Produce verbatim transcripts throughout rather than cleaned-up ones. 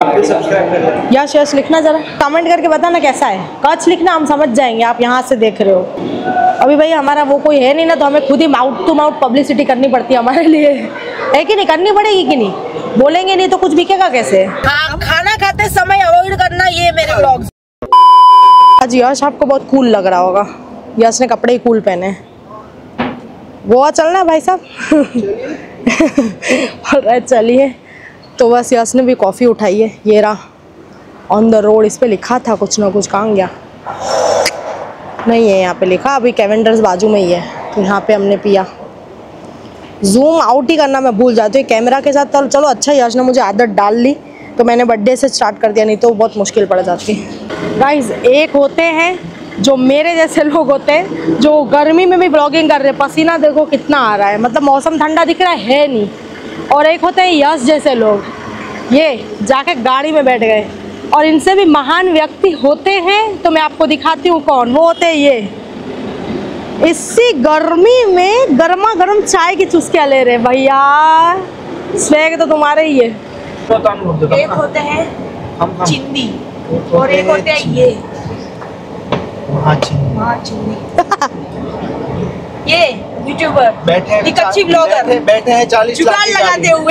यश यश लिखना जरा, कमेंट करके बताना कैसा है। कच लिखना, हम समझ जाएंगे आप यहाँ से देख रहे हो। अभी भाई हमारा वो कोई है नहीं ना, तो हमें खुद ही माउथ टू माउथ पब्लिसिटी करनी पड़ती है हमारे लिए, है कि नहीं? करनी पड़ेगी कि नहीं? बोलेंगे नहीं तो कुछ बिकेगा कैसे? हाँ, खाना खाते समय अवॉइड करना, ये मेरे ब्लॉग्स। आज यश आपको बहुत कूल लग रहा होगा, यश ने कपड़े ही कूल पहने। गोवा चलना है भाई साहब? चलिए। तो बस यश ने भी कॉफ़ी उठाई है, ये रहा ऑन द रोड। इस पे लिखा था कुछ ना कुछ, कहाँ गया? नहीं है यहाँ पे लिखा, अभी कैवेंडर्स बाजू में ही है, तो यहाँ पे हमने पिया। जूम आउट ही करना मैं भूल जाती हूँ कैमरा के साथ। तो चलो अच्छा यश ने मुझे आदत डाल ली, तो मैंने बर्थडे से स्टार्ट कर दिया, नहीं तो बहुत मुश्किल पड़ जाती है। गाइस, एक होते हैं जो मेरे जैसे लोग होते हैं जो गर्मी में भी ब्लॉगिंग कर रहे हैं, पसीना देखो कितना आ रहा है, मतलब मौसम ठंडा दिख रहा है नहीं। और एक होते हैं यश जैसे लोग, ये जाके गाड़ी में बैठ गए। और इनसे भी महान व्यक्ति होते हैं, तो मैं आपको दिखाती हूँ कौन। वो होते हैं ये, इसी गर्मी में गर्मा गर्म चाय की चुस्कियाँ ले रहे भैया। स्वैग तो तुम्हारे ही है। एक होते हैं चिंदी और एक होते हैं ये ये यूट्यूबर, कच्ची ब्लॉगर, बैठे हैं चालीस जुगाड़ लगाते हुए।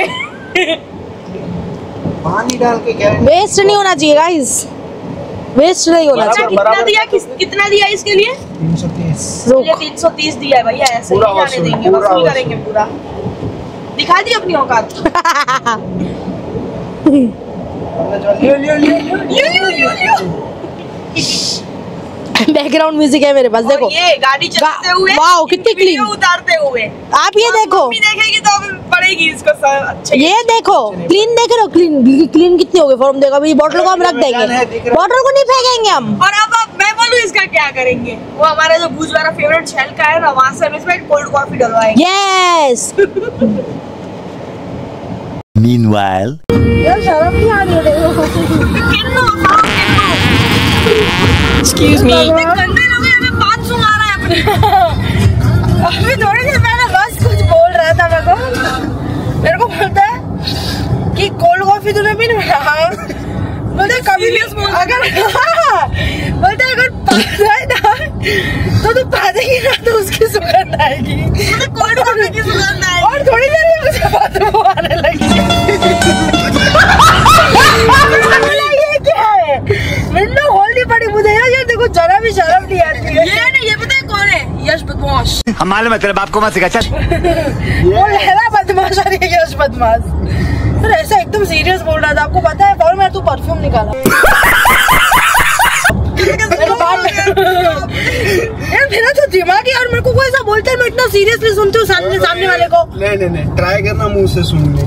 पानी डाल के क्या वेस्ट नहीं होना चाहिए गाइस, वेस्ट नहीं होना चाहिए। कितना दिया किस, कितना दिया इसके लिए? तीन सौ तीस। तीन सौ तीस दिया है भैया, ऐसे नहीं जाने देंगे, वसूल करेंगे पूरा। दिखा दी अपनी औकात। बैकग्राउंड म्यूजिक है मेरे पास, देखो ये गाड़ी चलाते हुए, वाओ कितनी क्लीन उतारते हुए। आप ये देखो, मम्मी देखेगी तो पड़ेगी इसको अच्छा। ये देखो क्लीन देख रहे हो, क्लीन क्लीन कितनी हो गई फॉर्म। देखो अभी बॉटल को हम रख देंगे, बॉटल को नहीं फेंकेंगे हम। और अब अब मैं बोलूं इसका क्या करेंगे? वो हमारा जो भुज वाला फेवरेट शेल का है ना, वहाँ से हम इसमें कोल्ड कॉफी डलवाएंगे। यस। Meanwhile, यार शर्म नहीं आ रही है देखो। Excuse me. गंदे लोग हमें पाँच सौ आ रहा है अपने। अभी थोड़ी देर पहले बस कुछ बोल रहा था मेरे को, मेरे को बोलता है कि कोल्ड कॉफी तूने पी नहीं? बोलते कभी भी अगर बोलते अगर पाना है ना तो तू पा देगी ना, तो उसकी सुगंध आएगी, कोल्ड कॉफी की सुगंध आएगी। और थोड़ी देर में मुझे बदबू आने लगी। ये क्या है? विंडो खोलनी पड़ी मुझे यार, ये देखो जरा भी शर्म नहीं आती है। ये नहीं, ये पता है कौन है? यश बदमाश। हम मालूम है, तेरे बाप को मत सिखा। चल वो लहरा बदमाश और ये यश बदमाश। सर ऐसा एकदम सीरियस बोल रहा था, आपको पता है? और मैं तू परफ्यूम निकाला यार, मेरा तो दिमाग है। और मेरे को कोई ऐसा बोलता है, मैं इतना सीरियसली सुनती हूँ सामने सामने वाले को। नहीं नहीं नहीं, ट्राई करना मुंह से सुनने।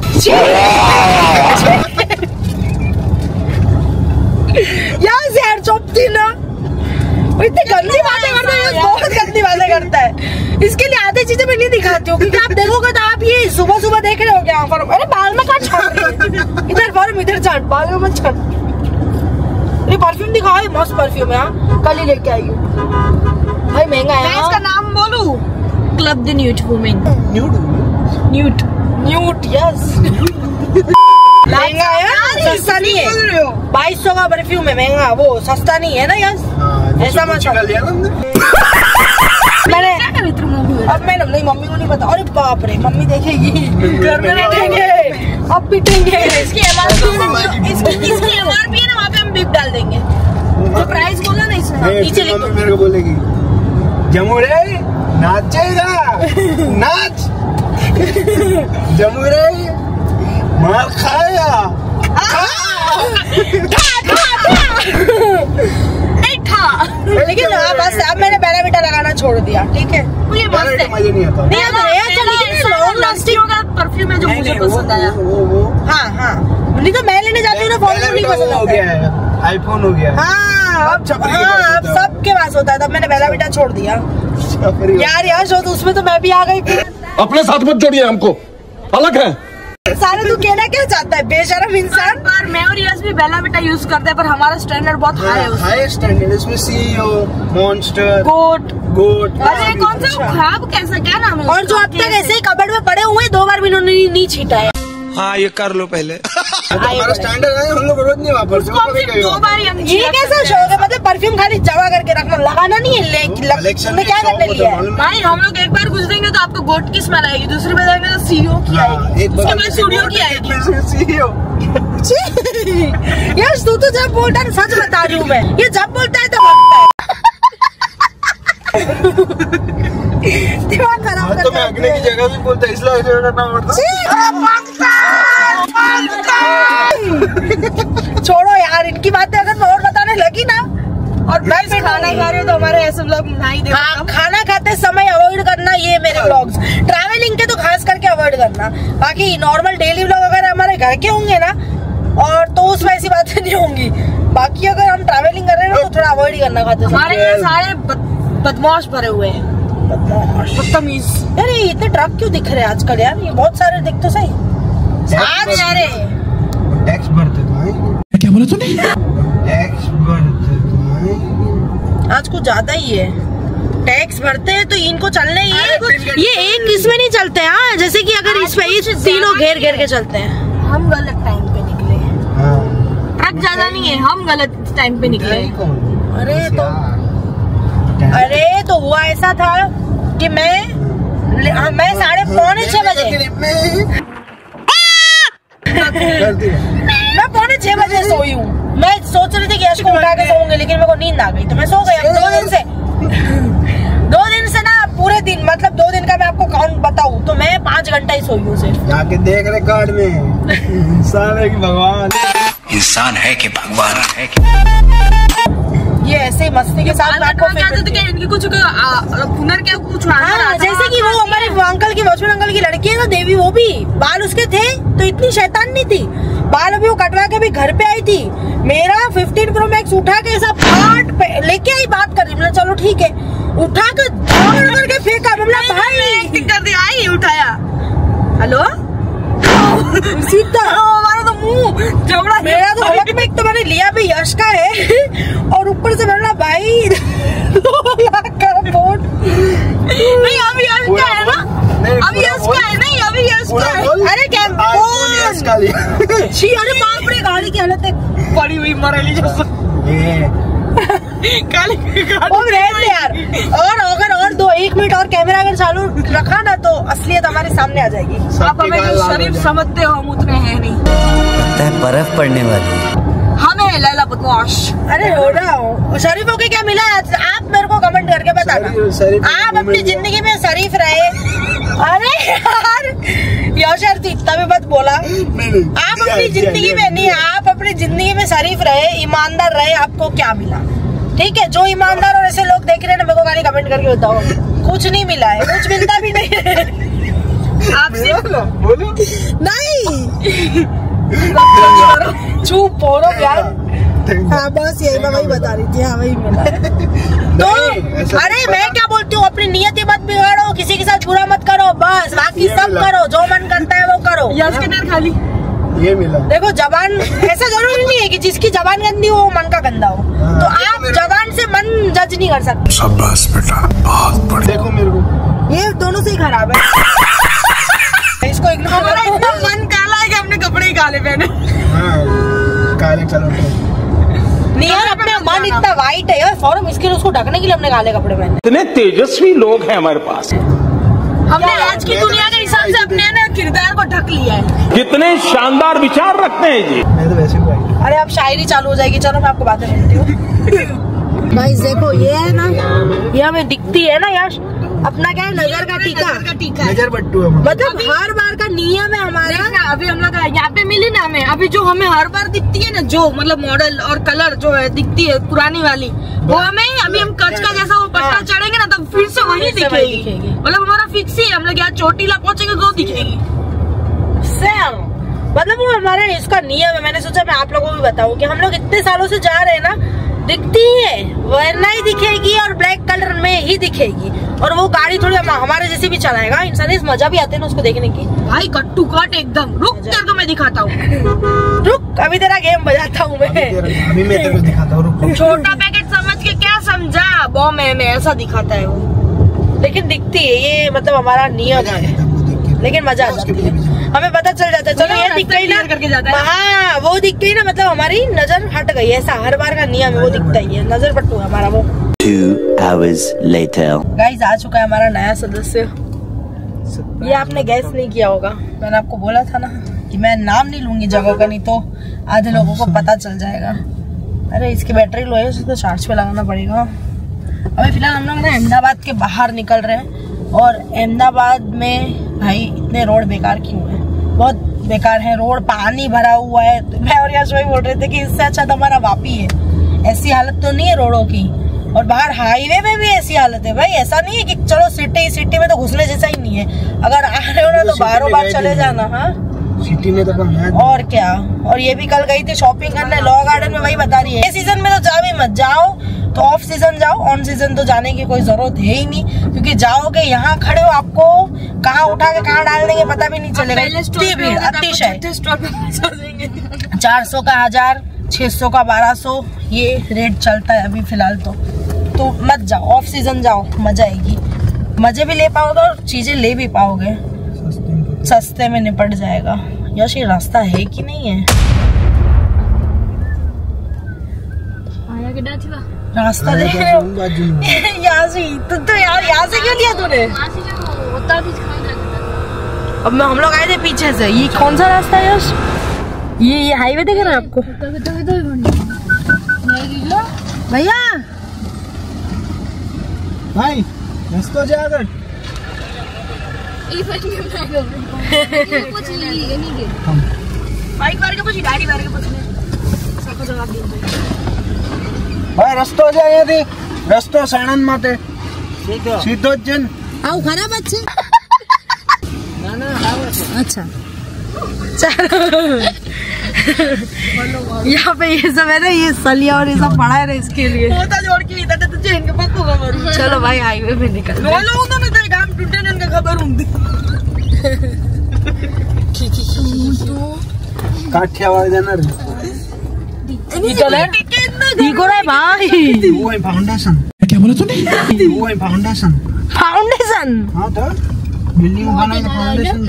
यार यार चुपती ना, इतनी गंदी बातें करता है, बहुत गंदी बातें करता है। इसके लिए आधी चीजें मैं नहीं दिखाती हूँ, क्योंकि आप देखोगे तो आप ये सुबह सुबह देख रहे हो क्या? अरे बाल में काट छाट, इधर फॉर्म इधर छाट, बाल में मत छाट। ये परफ्यूम दिखाओ, मस्त परफ्यूम है, कल ही लेके आई हूँ भाई, महंगा है। मैं इसका नाम बोलूं? Club the newt women. Newt newt newt yes. महंगा है, सस्ता नहीं है। बाईस सौ का परफ्यूम है, महंगा, वो सस्ता नहीं है ना यस। ऐसा मत मैंने अब मैं नहीं, मम्मी को नहीं पता। अरे बाप रे, मम्मी देखेगी, घर में बैठेंगे, अब पिटेंगे। इसकी एमआरपी है ना, वहाँ पे हम बीप डाल देंगे। जो प्राइस बोला ना इसने, नीचे लिख दो। मेरे को बोलेगी जमुरे नाचेगा, नाच जमुरे मार खाएगा, लेकिन हाँ बस अब मैंने बेला बेटा लगाना छोड़ दिया, ठीक है? मुझे मस्त है, मजा नहीं आता। नहीं आता है, लेकिन लॉन्ग लास्टिंग का परफ्यूम है जो मुझे पसंद आया। हाँ हाँ, नहीं तो मैं लेने जाती हूँ ना, फोन नहीं पसंद हो गया है, आईफोन हो गया। हाँ अब हाँ अब सबके पास होता है, तब मैंने बेला बेटा छोड़ दिया। यार यार शो तो उसमें तो मैं भी आ गई। अपने साथ मत जोड़िए, हमको अलग है। सारे तू कहना क्या चाहता है बेशरम इंसान? पर मैं और यश भी बेला बेटा यूज करते हैं, पर हमारा स्टैंडर्ड बहुत हाई है। हाई स्टैंडर्ड, इसमें सीईओ, मॉन्स्टर, गोट गोट। अरे कौन सा खराब, कैसा क्या नाम है? और जो अब तक ऐसे ही कबर्ड में पड़े हुए, दो बार भी इन्होंने नहीं छीटा है। हाँ ये कर लो पहले। हमारा स्टैंडर्ड है, हम लोग रोज नहीं वापस दो बार ये कैसा शौक है? मतलब परफ्यूम खाली जमा करके रखना, लगाना नहीं है। तुमने क्या करने लिया है भाई? हम लोग एक बार गुजरेंगे तो आपको गोट की स्मेल आएगी, दूसरी बार जाएंगे तो सीओ की आएगी, उसके बाद स्टूडियो की आएगी। यार तू तो जब बोलता है, सच बता रही हूँ मैं, ये जब बोलता है तो हंसता है। दिमाग खराब तो मैं अगले की जगह भी बोलता है, इसलिए ऐसे करना पड़ता। छोड़ो यार इनकी बातें, अगर मैं और बताने लगी ना। और मैं भी खाना खा रही हूँ तो हमारे ऐसे व्लॉग नहीं देखो। हाँ, खाना खाते समय अवॉइड करना ये मेरे व्लॉग्स। ट्रैवलिंग के तो खास करके अवॉइड करना, बाकी नॉर्मल डेली व्लॉग अगर हमारे घर के होंगे ना और तो उसमें ऐसी बातें नहीं होंगी। बाकी अगर हम ट्रैवलिंग कर रहे हैं तो थोड़ा अवॉइड ही करना खाते। हमारे यहाँ सारे बदमाश भरे हुए हैं, बदतमीज। यार ये इतने ट्रक क्यों दिख रहे हैं आजकल यार? ये बहुत सारे दिख तो सही। आज जा रहे टैक्स भरते तो क्या बोला तूने? टैक्स भरते तो आज कुछ ज्यादा ही है। टैक्स भरते हैं तो इनको चलने ये ये एक इसमें नहीं चलते। हाँ, जैसे कि अगर इस पे इस तीनों घेर घेर के चलते हैं। हम गलत टाइम पे निकले, ट्रक ज्यादा नहीं है, हम गलत टाइम पे निकले। अरे तो अरे तो हुआ ऐसा था कि मैं मैं साढ़े पौने छह बजे मैं पौने छह बजे सोई हूँ। मैं सोच रही थी कि यश को उठा के सोऊंगी, लेकिन मेरे को नींद आ गई तो मैं सो गई। अब दो दिन से दो दिन से ना पूरे दिन, मतलब दो दिन का मैं आपको काउंट बताऊं तो मैं पाँच घंटा ही सोई हूँ सिर्फ। जाके देख रहे कार्ड में इंसान है कि भगवान? इंसान है कि भगवान है कि? ये ऐसे ही मस्ती के साथ आपको इनकी कुछ हुनर क्या कुछ। हाँ, जैसे कि वो हमारे अंकल की, वॉचमैन अंकल की लड़की है ना देवी, वो भी बाल उसके थे तो इतनी शैतान नहीं थी। बाल अभी वो कटवा के भी घर पे आई थी। मेरा फिफ्टीन प्रो मैक्स उठा के ऐसा फाट पे लेके आई, बात कर रही। मतलब चलो ठीक है, उठा के जोर करके फेंका। मतलब भाई कर दिया, आई उठाया। हेलो सीधा हमारा तो मुंह झगड़ा। मेरा तो अलग में एक तो मैंने लिया भी यश का है और ऊपर से मैंने भाई दो लाख का फोन। नहीं अभी यश का है ना, अभी यश का है। नहीं अभी यश का है। अरे क्या यश का लिया? छी, अरे बाप रे, गाड़ी की हालत है पड़ी हुई मरेली जैसा। काली गाड़ी यार। और अगर और दो एक मिनट और कैमरा अगर चालू रखा ना तो असलियत हमारे सामने आ जाएगी। आप हमें जो शरीफ समझते हो, हम उतने हैं नहीं। लगता है बर्फ पड़ने वाली है। हमें लैला बदमाश। अरे हो रहा हो शरीफों के क्या मिला? आप मेरे को कमेंट करके बताना। आप अपनी जिंदगी में शरीफ रहे। अरे यार यशर इतना भी मत बोला। आप अपनी जिंदगी में नहीं, आप अपनी जिंदगी में शरीफ रहे, ईमानदार रहे। आपको क्या मिला? ठीक है, जो ईमानदार और ऐसे लोग देख रहे हैं ना, मेरे को खाली कमेंट करके बताओ। कुछ नहीं मिला है, कुछ मिलता भी नहीं है। आप बोलो नहीं चुप बोलो यार। हाँ बस यही मैं वही बता रही थी। हाँ वही मिला तो। अरे मैं क्या बोलती हूँ, अपनी नियत ही मत बिगाड़ो, किसी के साथ बुरा मत करो, बस बाकी सब करो, जो मन करता है वो करो। यश के नेर खाली ये मिला। देखो जबान ऐसा जरूरी नहीं है कि जिसकी जबान गंदी हो वो मन का गंदा हो। तो आप जबान से मन जज नहीं कर सकते। शाबाश बेटा, बहुत बढ़िया। देखो मेरे को ये दोनों से ही खराब है। इसको इग्नोर करो। इतना मन काला है कि अपने कपड़े ही काले पहने। काले चलो नियर अपने मन इतना वाइट है यार, फौरन इसके लिए उसको ढकने के लिए अपने काले कपड़े पहने। इतने तेजस्वी लोग हैं हमारे पास। हमने आज की दुनिया के हिसाब से अपने ना किरदार को ढक लिया है। कितने शानदार विचार रखते हैं जी। मैं तो वैसे ही। अरे अब शायरी चालू हो जाएगी। चलो मैं आपको बातें बोलती हूँ। भाई देखो ये है ना, ये हमें दिखती है ना यश, अपना क्या है नजर का टीका। का टीका नजर बट्टू है। मतलब हर बार का नियम है हमारा। अभी हम लोग यहाँ पे मिली ना हमें, अभी जो हमें हर बार दिखती है ना, जो मतलब मॉडल और कलर जो है दिखती है पुरानी वाली, वो हमें अभी हम कच का जैसा वो पट्टा चढ़ेंगे ना तब फिर से वही दिखेगी। मतलब हमारा फिक्स ही है, हम लोग यहाँ चोटीला पहुँचेंगे तो दिखेगी सेम। मतलब वो हमारे इसका नियम है। मैंने सोचा मैं आप लोगों को भी बताऊं कि हम लोग इतने सालों से जा रहे हैं ना, दिखती है वरना ही दिखेगी और ब्लैक कलर में ही दिखेगी। और वो गाड़ी थोड़ी हमारे जैसे भी चलाएगा इंसान, इस मजा भी आते हैं ना उसको देखने की। भाई कट्टू कट एकदम। रुक तेरे को मैं दिखाता हूँ। रुक अभी तेरा गेम बजाता हूँ मैं। अभी मैं तेरे को दिखाता हूँ। छोटा पैकेट समझ के क्या समझा, बॉम है में ऐसा दिखाता है वो। लेकिन दिखती है ये, मतलब हमारा नियम है। लेकिन मजा आ जाती है। हमें पता चल जाता है। चलो ये दिख गई ना करके जाता है। हाँ वो दिख गई ना, मतलब हमारी नजर हट गई। ऐसा हर बार का नियम है, वो दिखता ही है, नजर पट्टू है हमारा वो। Two hours later. गाइस आ चुका है हमारा नया सदस्य। ये आपने गैस नहीं किया होगा, मैंने आपको बोला था ना कि मैं नाम नहीं लूंगी जगह का, नहीं तो आधे लोगों को पता चल जाएगा। अरे इसकी बैटरी लो है, उसको चार्ज पे लगाना पड़ेगा। अभी फिलहाल हम लोग ना अहमदाबाद के बाहर निकल रहे हैं, और अहमदाबाद में भाई इतने रोड बेकार क्यों है, बहुत बेकार है रोड, पानी भरा हुआ है। मैं और यश भाई बोल रहे थे कि इससे अच्छा तो हमारा वापी है। ऐसी हालत तो नहीं है रोडों की, और बाहर हाईवे में भी ऐसी हालत है भाई। ऐसा नहीं है कि चलो सिटी सिटी में तो घुसने जैसा ही नहीं है, अगर आ रहे हो ना तो बाहरों बार चले जाना। हाँ सिटी में तो और क्या। और ये भी कल गई थी शॉपिंग करने लॉ गार्डन में, वही बता रही है ये सीजन में तो जा भी मत, जाओ तो ऑफ सीजन जाओ, ऑन सीजन तो जाने की कोई जरूरत है ही नहीं, क्योंकि जाओगे यहाँ खड़े हो आपको कहाँ उठा के कहाँ डाल देंगे पता भी नहीं चलेगा। इतनी भीड़ अतिशय, चार सौ का हजार, छह सौ का बारह सौ, ये रेट चलता है अभी फिलहाल। तो तो मत जाओ, ऑफ सीजन जाओ, मजा आएगी, मजे भी ले पाओगे और चीजें ले भी पाओगे, सस्ते में निपट जाएगा। यश ये रास्ता है कि नहीं है? रास्ता देख रहे हो यहाँ से, तू तो यार यहाँ से क्यों लिया तूने? अब मैं हम लोग आए थे पीछे से। ये कौन सा रास्ता है यश? ये ये हाईवे दिख रहा है आपको भैया? भाई रस्तो जाकर बाइक मार के पूछी, गाड़ी मार के पूछने सबको जवाब दे भाई रस्तो जाए थी, रस्तो साणंद माते सीधो जन आओ खराब अच्छे ना ना अच्छा यहाँ पे ये सब है ना, ये सलिया और ये सब पड़ा है ना इसके लिए। जोड़ के इधर तो चेन के पक्को खबर। चलो भाई हाईवे पे निकल लोगों ने तेरे काम टूटे ने खबर होंगी। काठियावाड़ जाना रे ठीक हो रहा है भाई। वो है फाउंडेशन। क्या बोला तूने? वो है फाउंडेशन। फाउंडेशन? हाँ तो बिल्डिंग बनाने का फाउंडेशन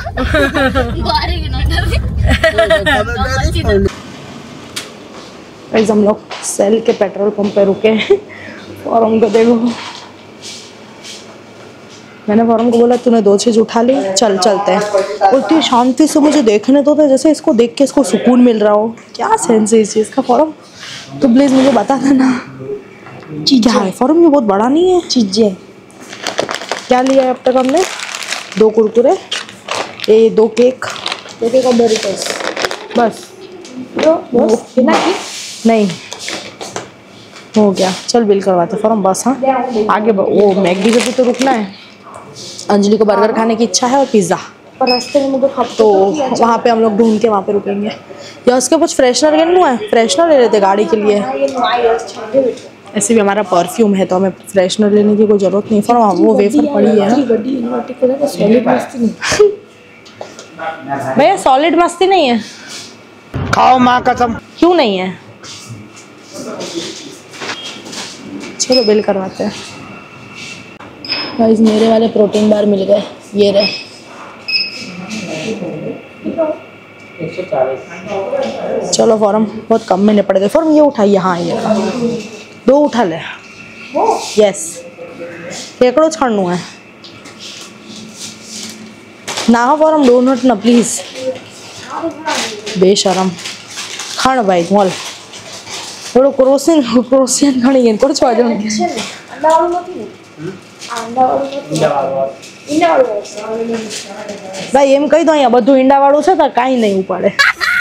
गाइस हम लोग सेल के पेट्रोल पंप पे रुके हैं। फॉर्म को देखो, मैंने फॉर्म को बोला तूने दो चीज उठा ली, चल चलते हैं। उतनी शांति से मुझे देखने तो थे जैसे इसको देख के इसको सुकून मिल रहा हो। क्या सेंस है इस चीज़ का? फॉर्म तो प्लीज मुझे बता देना क्या है। फॉर्म ये बहुत बड़ा नहीं है। चीजें क्या लिया है अब तक हमने? दो कुरकुरे, ये दो केक, दो केक और डोरिटोस, बस बस बिना की नहीं हो गया। चल बिल करवाते फॉर्म बस। हाँ आगे वो मैगडी पे भी तो रुकना है। अंजलि को बर्गर खाने की इच्छा है और पिज़्ज़ा, पर रास्ते में मुझे तो वहाँ पे हम लोग ढूंढ के वहाँ पे रुकेंगे। या उसके कुछ फ्रेशनर ले लूँ है, फ्रेशनर ले लेते गाड़ी के लिए। ऐसे भी हमारा परफ्यूम है तो हमें फ्रेशनर लेने की कोई जरूरत नहीं। फॉर्म वो वेफर पड़ी है भैया, सॉलिड मस्ती नहीं है। खाओ माँ कसम। क्यों नहीं है? चलो बिल करवाते हैं। गाइस मेरे वाले प्रोटीन बार मिल गए, ये रहे। चलो फॉर्म बहुत कम में निपट गए। फॉर्म ये उठाइए। हाँ ये दो उठा ले। यस केकड़ो छाणू है ना। फॉर्म डोनट ना प्लीज, बेशरम खाण भाई मोल थोड़ो क्रोसिन क्रोसिन खणी गई कुछ आ जाओ। भाई एम कही दो अँ बधु ईंडा वालू है तो कहीं नहीं उपाड़े,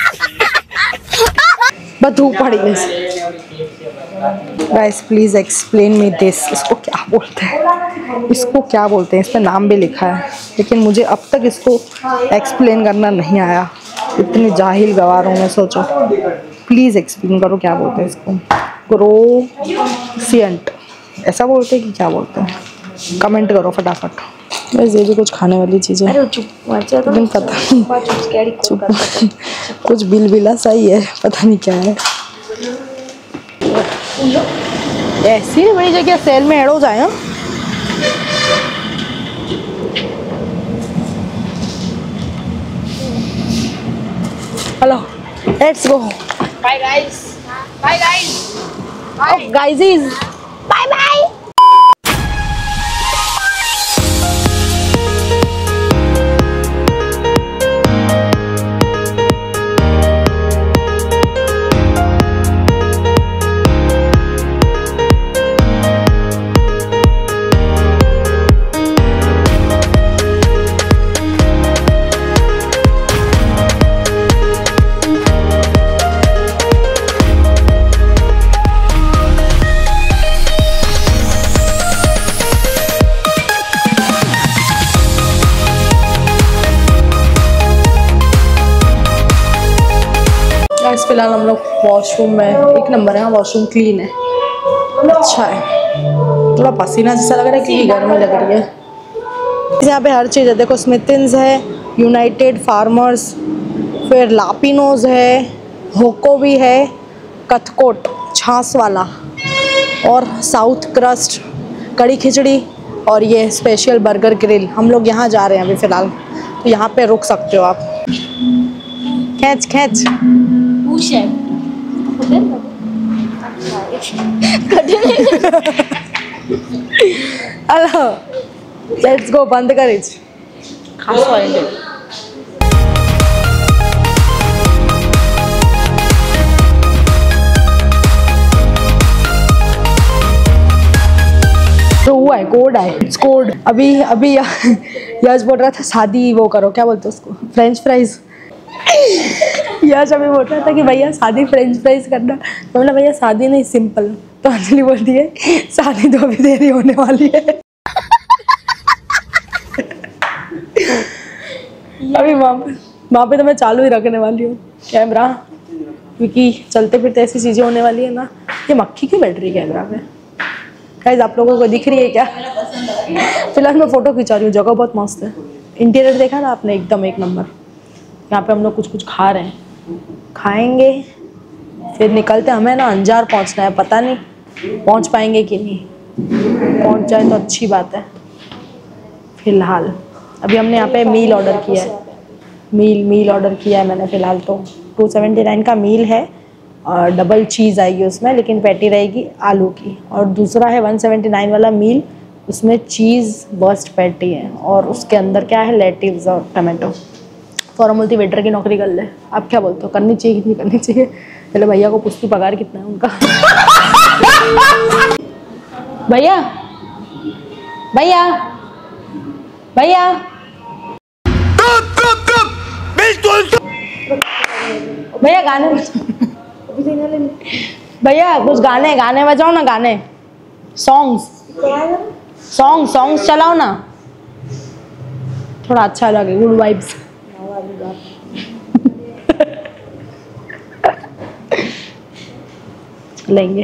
बधु उपाड़ी लेसे। Guys please explain me this. इसको क्या बोलते हैं? इसको क्या बोलते हैं? इस पर नाम भी लिखा है लेकिन मुझे अब तक इसको एक्सप्लेन करना नहीं आया। इतनी जाहिल गवार हूँ मैं। सोचो प्लीज एक्सप्लेन करो क्या बोलते हैं इसको। ग्रोसिएंट ऐसा बोलते हैं कि क्या बोलते हैं? कमेंट करो फटाफट। बस ये भी कुछ खाने वाली चीज़ है लेकिन पता नहीं चुप कुछ बिल बिला सही है, पता नहीं क्या है। ऐसी बड़ी जगह सेल में एडो जाए। Hello let's go bye guys, bye guys, गाइजीज, बाय बाय। फिलहाल हम लोग वॉशरूम में, एक नंबर है, वॉशरूम क्लीन है, अच्छा है। थोड़ा पसीना जैसा लग रहा है क्योंकि गर्मी लग रही है। यहाँ पे हर चीज़ है, देखो स्मिथिन्स है, यूनाइटेड फार्मर्स, फिर लापिनोज है, होको भी है, कथकोट छाछ वाला, और साउथ क्रस्ट, कड़ी खिचड़ी, और ये स्पेशल बर्गर ग्रिल। हम लोग यहाँ जा रहे हैं अभी फ़िलहाल, तो यहाँ पे रुक सकते हो आप। खैच खैच हेलो लेट्स गो, बंद कर खास तो हुआ है, कोड है, इट्स कोड। अभी अभी यश बोल रहा था शादी वो करो, क्या बोलते उसको, फ्रेंच फ्राइज। यश अभी बोल रहा था कि भैया शादी फ्रेंच फ्राइज करना, तो बोला भैया शादी नहीं सिंपल। तो अंजलि बोलती है शादी तो अभी देरी होने वाली है। अभी वहाँ पे वहाँ पे तो मैं चालू ही रखने वाली हूँ कैमरा, क्योंकि चलते फिरते ऐसी चीज़ें होने वाली है ना। ये मक्खी क्यों बैठ रही है कैमरा में? गाइस आप लोगों को दिख रही है क्या? फिलहाल मैं फ़ोटो खिंचा रही हूँ, जगह बहुत मस्त है। इंटीरियर देखा ना आपने, एकदम एक नंबर। यहाँ पे हम लोग कुछ कुछ खा रहे हैं, खाएंगे फिर निकलते। हमें ना अंजार पहुँचना है, पता नहीं पहुँच पाएंगे कि नहीं। पहुँच जाए तो अच्छी बात है। फिलहाल अभी हमने यहाँ पे मील ऑर्डर किया है, मील मील ऑर्डर किया है मैंने फ़िलहाल। तो टू सेवेंटी नाइन का मील है और डबल चीज़ आएगी उसमें, लेकिन पैटी रहेगी आलू की। और दूसरा है वन सेवेंटी नाइन वाला मील, उसमें चीज़ बर्स्ट पैटी है और उसके अंदर क्या है, लेटिव्स और टमाटो। फॉर्म बोलती वेटर की नौकरी कर ले। आप क्या बोलते हो, करनी चाहिए कि नहीं करनी चाहिए? चलो भैया को पूछती पगार कितना है उनका। भैया भैया भैया भैया गाने भैया कुछ गाने गाने बजाओ ना, गाने सॉन्ग्स सॉन्ग सॉन्ग्स चलाओ ना, थोड़ा अच्छा लगे, गुड वाइब्स। लेंगे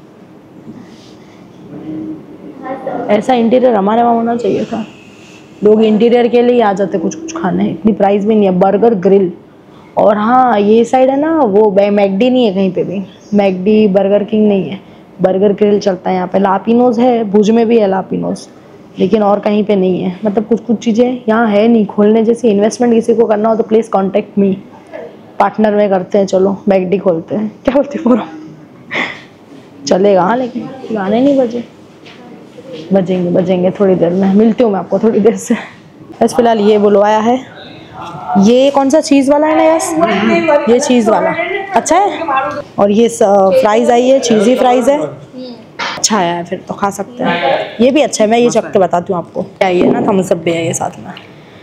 ऐसा इंटीरियर हमारे वहाँ होना चाहिए था। लोग इंटीरियर के लिए आ जाते कुछ कुछ खाने, इतनी प्राइस भी नहीं है। बर्गर ग्रिल, और हाँ ये साइड है ना वो मैकडी नहीं है कहीं पे भी, मैकडी बर्गर किंग नहीं है, बर्गर ग्रिल चलता है यहाँ पे। लापिनोज है, भुज में भी है लापिनोज, लेकिन और कहीं पे नहीं है। मतलब कुछ कुछ चीज़ें यहाँ है नहीं खोलने जैसी। इन्वेस्टमेंट किसी को करना हो तो प्लीज़ कॉन्टेक्ट मी, पार्टनर में करते हैं, चलो मैकडी खोलते हैं। क्या बोलते पूरा चलेगा हाँ, लेकिन गाने नहीं बजे बजेंगे बजेंगे थोड़ी देर में। मिलती हूँ मैं आपको थोड़ी देर से। बस फिलहाल ये बुलवाया है, ये कौन सा चीज़ वाला है ना यस, ये चीज़ वाला अच्छा है। और ये फ्राइज़ आई है, चीज़ी फ्राइज़ है, अच्छा है फिर तो खा सकते हैं। ये भी अच्छा है, मैं ये चख के बताती हूँ आपको। क्या ये ना थम्स अप भी है ये साथ में।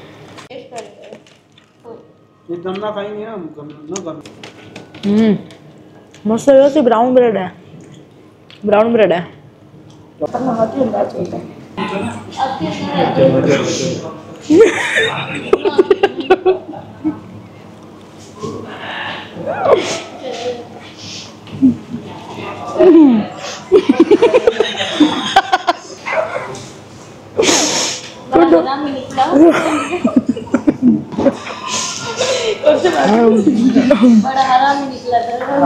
हम्म मस्त है, ब्राउन ब्रेड है, ब्राउन ब्रेड है। बड़ा हराम निकला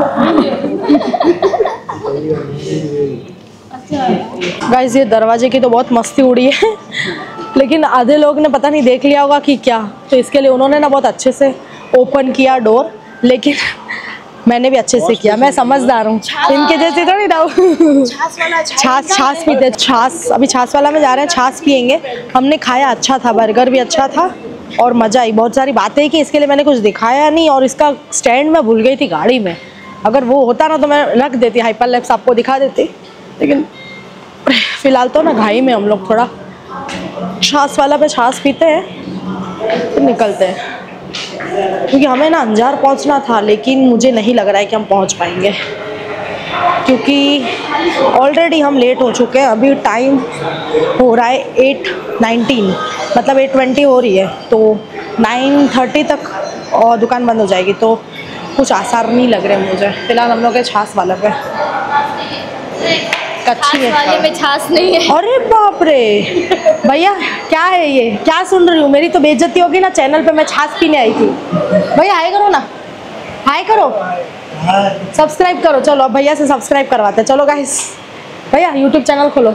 गाइस ये दरवाजे की तो बहुत मस्ती उड़ी है, लेकिन आधे लोग ने पता नहीं देख लिया होगा कि क्या, तो इसके लिए उन्होंने ना बहुत अच्छे से ओपन किया डोर, लेकिन मैंने भी अच्छे से किया, मैं समझदार हूँ, इनके जैसे थोड़ी ना हूँ। छाछ छाछ पीते, छाछ अभी छाछ वाला में जा रहे हैं, छाछ पियेंगे। हमने खाया, अच्छा था, बर्गर भी अच्छा था और मज़ा आई। बहुत सारी बातें की, इसके लिए मैंने कुछ दिखाया नहीं और इसका स्टैंड मैं भूल गई थी गाड़ी में। अगर वो होता ना तो मैं रख देती, हाइपर लैप्स आपको दिखा देती, लेकिन फ़िलहाल तो ना घाई में हम लोग थोड़ा छाछ वाला पे छाछ पीते हैं फिर निकलते हैं, क्योंकि हमें ना अंजार पहुंचना था, लेकिन मुझे नहीं लग रहा है कि हम पहुंच पाएंगे, क्योंकि ऑलरेडी हम लेट हो चुके हैं। अभी टाइम हो रहा है एट नाइनटीन, मतलब एट ट्वेंटी हो रही है, तो नाइन थर्टी तक और दुकान बंद हो जाएगी, तो कुछ आसार नहीं लग रहे मुझे। फिलहाल हम लोग के छाछ वाला पे कच्ची है, वाले में छाछ नहीं है। अरे बाप रे भैया, क्या है ये, क्या सुन रही हूँ? मेरी तो बेइज्जती होगी ना, चैनल पे मैं छाछ पीने आई थी। भैया हाय करो ना, हाय करो, सब्सक्राइब करो। चलो अब भैया से सब्सक्राइब करवाते हैं। चलो गाइस, भैया यूट्यूब चैनल खोलो।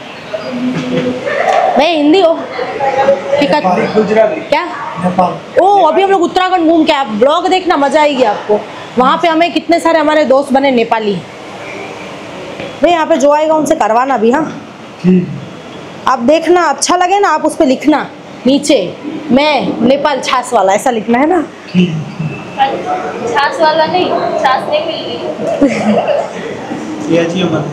भैया हिंदी हो गुजराती क्या? ओ अभी हम लोग उत्तराखंड घूम के आए, ब्लॉग देखना, मजा आएगी आपको। वहाँ पे हमें कितने सारे हमारे दोस्त बने नेपाली। भैया यहाँ पे जो आएगा उनसे करवाना भी, हाँ आप देखना, अच्छा लगे ना आप उस पर लिखना नीचे, मैं नेपाल छाछ वाला, ऐसा लिखना है ना। छाछ वाला नहीं, छाछ नहीं मिल रही। ये अच्छी है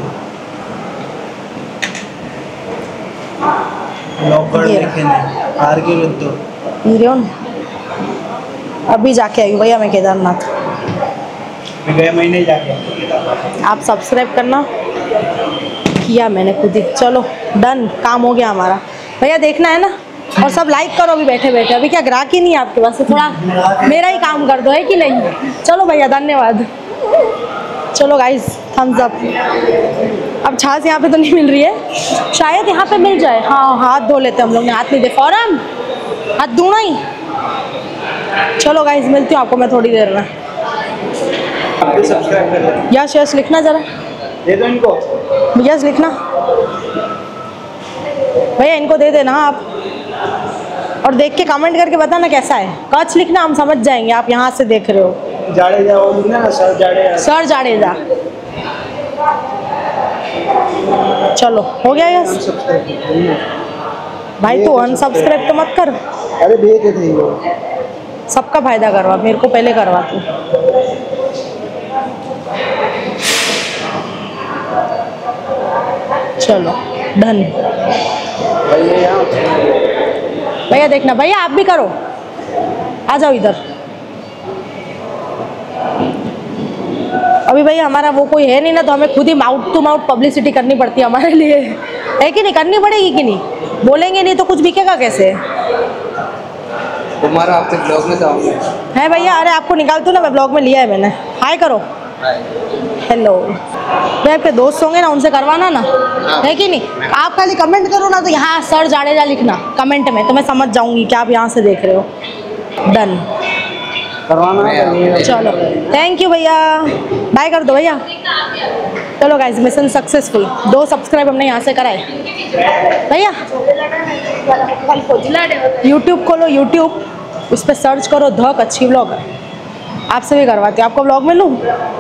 लॉकर ये देखेंगे हार के विरुद्ध हीरोन। अभी जाके आई हूँ भैया मैं केदारनाथ, गए महीने जाके। आप सब्सक्राइब करना, किया मैंने खुद ही। चलो डन, काम हो गया हमारा। भैया देखना है ना, और सब लाइक करो अभी बैठे बैठे। अभी क्या ग्राहक ही नहीं है आपके पास, तो थोड़ा मेरा ही काम कर दो, है कि नहीं? चलो भैया धन्यवाद। चलो गाइस थम्स अप। अब छाछ यहाँ पे तो नहीं मिल रही है, शायद यहाँ पे मिल जाए। हाँ हाथ धो लेते हम लोग ने, हाथ नहीं दे फौरन, हाथ धोना ही। चलो गाइस मिलती हूँ आपको मैं थोड़ी देर में। सब्सक्राइब कर लें। यस यस लिखना जरा, दे दो इनको। यस लिखना भैया, इनको दे देना आप, और देख के कमेंट करके बताना कैसा है। कच लिखना, हम समझ जाएंगे आप यहाँ से देख रहे हो। जाडेजा वो लिखना ना, सर जाडेजा। सर जाडेजा। चलो हो गया यस भाई, तो अनसब्सक्राइब तो मत कर। अरे भेजे थे वो, सबका फायदा करवा, मेरे को पहले करवा तू। चलो डन। भैया देखना, भैया आप भी करो, आ जाओ इधर। अभी भैया हमारा वो कोई है नहीं ना, तो हमें खुद ही माउथ टू माउथ पब्लिसिटी करनी पड़ती है हमारे लिए, है कि नहीं? करनी पड़ेगी कि नहीं? बोलेंगे नहीं तो कुछ बिकेगा कैसे? तुम्हारा आपके ब्लॉग में जाऊंगा है भैया, अरे आपको निकाल दूँ ना, मैं ब्लॉग में लिया है मैंने। हाय करो, हेलो। भाई आपके दोस्त होंगे ना, उनसे करवाना ना, है कि नहीं? आप खाली कमेंट करो ना, तो यहाँ सर जाडेजा लिखना कमेंट में, तो मैं समझ जाऊंगी कि आप यहाँ से देख रहे हो। डन, करवाना। चलो थैंक यू भैया, बाय कर दो भैया। चलो गाइस मिशन सक्सेसफुल, दो सब्सक्राइब हमने यहाँ से कराए। भैया यूट्यूब खोलो, यूट्यूब उस पर सर्च करो ध कच्छी व्लॉगर, आपसे भी करवाती हूँ। आपको व्लॉग में लूँ?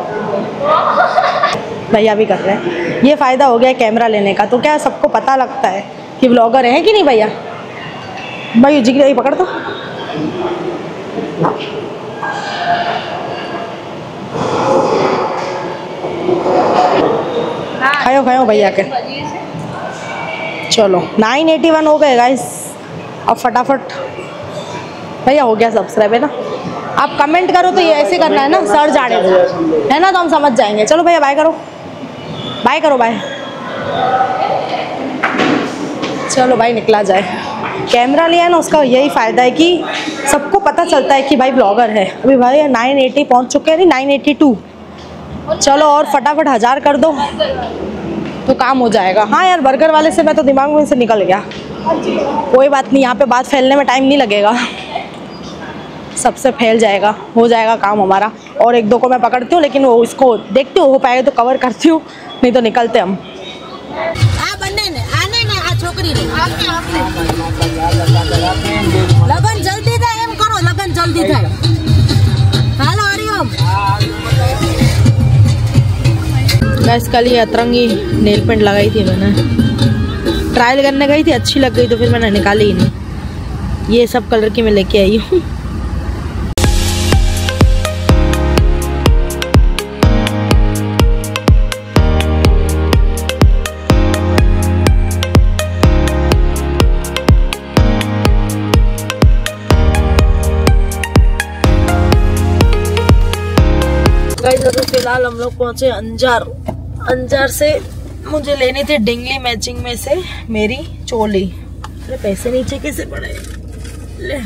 भैया भी कर रहे हैं। ये फ़ायदा हो गया कैमरा लेने का, तो क्या सबको पता लगता है कि व्लॉगर है कि नहीं भैया? भाई जी की पकड़ दो। खाओ खाओ भैया के। चलो नाइन एटी वन हो गए गाइस। अब फटाफट भैया हो गया सब्सक्राइब, है ना? आप कमेंट करो तो ये ऐसे करना है ना, सर जाडेजा है ना, तो हम समझ जाएंगे। चलो भैया बाय करो, बाय करो, बाय। चलो भाई निकला जाए। कैमरा लिया है ना, उसका यही फ़ायदा है कि सबको पता चलता है कि भाई ब्लॉगर है। अभी भाई नाइन एटी पहुंच चुके हैं, नहीं नाइन एटी टू। चलो और फटाफट हज़ार कर दो तो काम हो जाएगा। हाँ यार, बर्गर वाले से मैं तो दिमाग में से निकल गया। कोई बात नहीं, यहाँ पे बात फैलने में टाइम नहीं लगेगा, सबसे फैल जाएगा, हो जाएगा काम हमारा। और एक दो को मैं पकड़ती हूँ, लेकिन वो इसको देखती हूँ, हो पाएगा तो कवर करती हूँ, नहीं तो निकलते हम। लगन जल्दी था, एम करो लगन जल्दी था। हेलो हरिओम। हम। गाइस कल ये अतरंगी नेल पेंट लगाई थी मैंने, ट्रायल करने गई थी, अच्छी लग गई तो फिर मैंने निकाली ही नहीं। ये सब कलर की मैं लेके आई हूँ। तो फिलहाल हम लोग पहुंचे अंजार। अंजार से मुझे लेनी थी डिंगली मैचिंग में से मेरी चोली। अरे पैसे नीचे कैसे पड़े ले।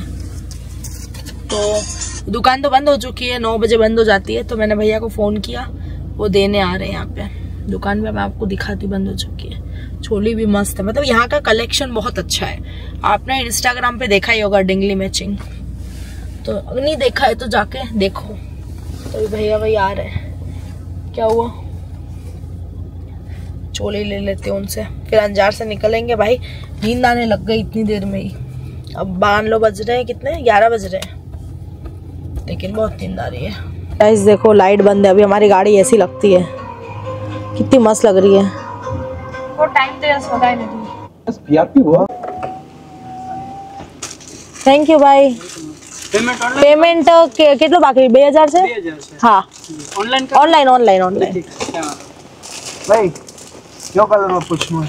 तो दुकान तो बंद हो चुकी है, नौ बजे बंद हो जाती है। तो मैंने भैया को फोन किया, वो देने आ रहे हैं यहाँ पे दुकान पे। मैं आपको दिखाती हूँ, बंद हो चुकी है। चोली भी मस्त है, मतलब यहाँ का कलेक्शन बहुत अच्छा है। आपने इंस्टाग्राम पे देखा ही होगा डिंगली मैचिंग, तो अगर नहीं देखा है तो जाके देखो। तो भैया भाई आ रहे हैं, क्या हुआ चोली ले लेते हैं उनसे, फिर अंजार से निकलेंगे। भाई नींद आने लग गई इतनी देर में ही। अब मान लो बज रहे हैं कितने, ग्यारह बज रहे हैं, लेकिन बहुत नींद आ रही है। गाइस देखो लाइट बंद है, अभी हमारी गाड़ी ऐसी लगती है, कितनी मस्त लग रही है। वो टाइम तो ऐसा होता है नहीं। थैंक यू भाई। पेमेंट કેટલું બાકી બે હજાર છે? હા ઓનલાઈન ઓનલાઈન ઓનલાઈન ઓનલાઈન ભાઈ કયો કલરનો પૂછવું?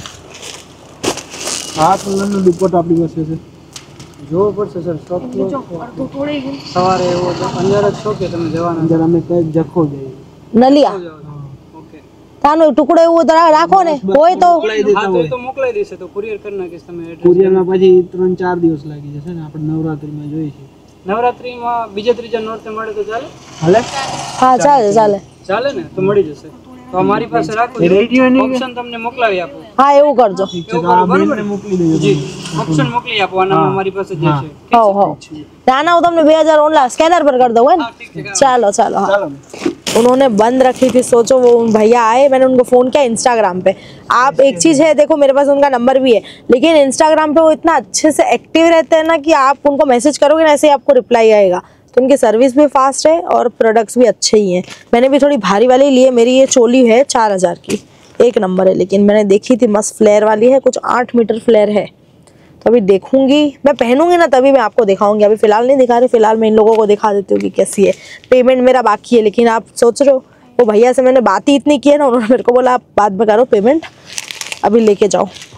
આ કલરનો દુપટ્ટો આપણી પાસે છે, જોવો પડશે સર સ્ટોક સવારે એવો છે અંદર જ છો કે તમે જવાના? અંદર અમે કઈ જખો જઈએ નલિયા ઓકે તાનો ટુકડો એવો તો રાખો ને, હોય તો તો મોકલાઈ દેશે, તો કુરિયર કરી નાખીશ તમે એડ્રેસ। કુરિયરમાં પછી ત્રણ ચાર દિવસ લાગી જશે ને, આપણે નવરાત્રીમાં જોઈએ છે। નવરાત્રીમાં બીજા ત્રીજા નોરતે મળે તો ચાલે? હાલે હા ચાલે ચાલે ચાલે ને, તો મળી જશે। તો અમારી પાસે રાખો, ઓપ્શન તમને મોકલાવી આપો। હા એવું કરજો, બેનને મોકલી દેજો જી, ઓપ્શન મોકલી આપો। આનામાં અમારી પાસે જે છે હો હો નાના હું તમને બે હજાર ઓનલાइन स्कैनर पर कर दूंगा ना। चलो चलो हाँ। उन्होंने बंद रखी थी, सोचो वो भैया आए, मैंने उनको फ़ोन किया इंस्टाग्राम पे। आप एक चीज़ है देखो, मेरे पास उनका नंबर भी है, लेकिन इंस्टाग्राम पे वो इतना अच्छे से एक्टिव रहते हैं ना कि आप उनको मैसेज करोगे ना ऐसे ही आपको रिप्लाई आएगा। तो उनकी सर्विस भी फास्ट है और प्रोडक्ट्स भी अच्छे ही हैं। मैंने भी थोड़ी भारी वाली ली है, मेरी ये चोली है चार हज़ार की, एक नंबर है। लेकिन मैंने देखी थी मस्त फ्लेयर वाली है, कुछ आठ मीटर फ्लेयर है। तो अभी देखूंगी, मैं पहनूंगी ना तभी मैं आपको दिखाऊंगी, अभी फिलहाल नहीं दिखा रही। फिलहाल मैं इन लोगों को दिखा देती हूँ कि कैसी है। पेमेंट मेरा बाकी है, लेकिन आप सोच रहे हो वो भैया से मैंने बात ही इतनी की है ना, उन्होंने मेरे को बोला आप बाद में करो पेमेंट, अभी लेके जाओ।